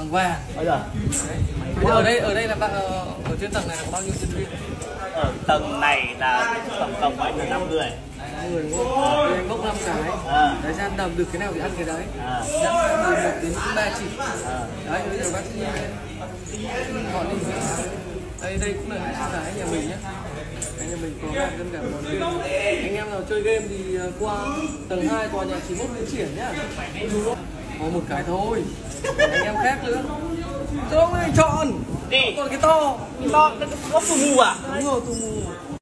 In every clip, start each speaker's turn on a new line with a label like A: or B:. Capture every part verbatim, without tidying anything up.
A: bằng vàng.
B: Bây giờ
A: Ở đây ở đây là bạn ở trên tầng này là có bao nhiêu nhân viên?
B: ở tầng này là tổng cộng anh là năm người.
A: Người đúng không? Anh bốc năm cái.
B: À.
A: Đấy ra đầm được cái nào thì ăn cái đấy.
B: À.
A: Dẫn từ một đến ba chỉ.
B: À.
A: Đấy bây giờ bác sĩ gọi đi. Đây đây cũng là những cái nhà mình nhé. Anh nhà mình có làm tất cả mọi người. Anh em nào chơi game thì qua tầng hai tòa nhà chín mốt Nguyễn Xiển nhá. Có một cái thôi. Anh em khác nữa. Cho mình chọn.
B: Đi.
A: Còn cái to.
B: Cái to nó có tù mù à?
A: Đúng rồi, tù mù.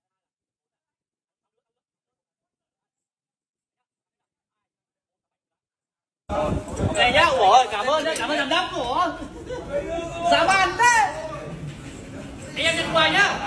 B: Ok nhá, ủa cảm ơn nhá, cảm ơn giám đốc của giá bàn thế. Anh em nhận quà nhá.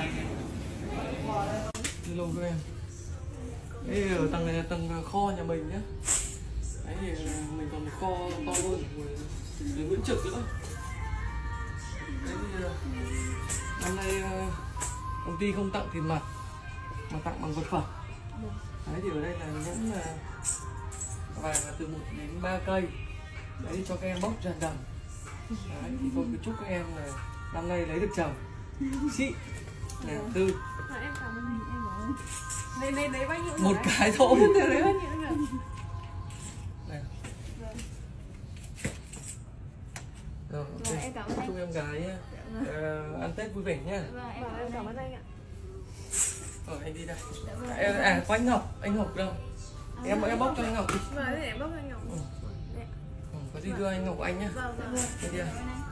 A: Hello các em. Đây ở tầng này là tầng kho nhà mình nhá. Đấy thì mình còn một kho to hơn của Nguyễn Trực nữa. Đấy thì năm nay công ty không tặng tiền mặt mà tặng bằng vật phẩm. Đấy thì ở đây là những là vàng là từ một đến ba cây. Đấy thì cho các em bóc ra đầm. Đấy thì tôi cứ chúc các em là năm nay lấy được chồng. Chị là Tư.
C: Em cảm ơn em ơi. Lấy lấy lấy bao nhiêu?
A: Một cái thôi.
C: Lấy bao nhiêu nữa?
A: Này. Rồi, ok.
C: Rồi, em cảm ơn anh.
A: Chúc em gái uh, ăn Tết vui vẻ nha.
C: Vâng, em cảm ơn anh ạ.
A: Rồi anh đi đây. Em, à có anh Ngọc, anh Ngọc đâu? Em em bóc cho anh Ngọc đi.
C: Vâng, để em bóc cho anh Ngọc.
A: Ừ. Ừ, có gì đưa anh Ngọc anh nhá.
C: Vâng, vâng.
A: Đi đi.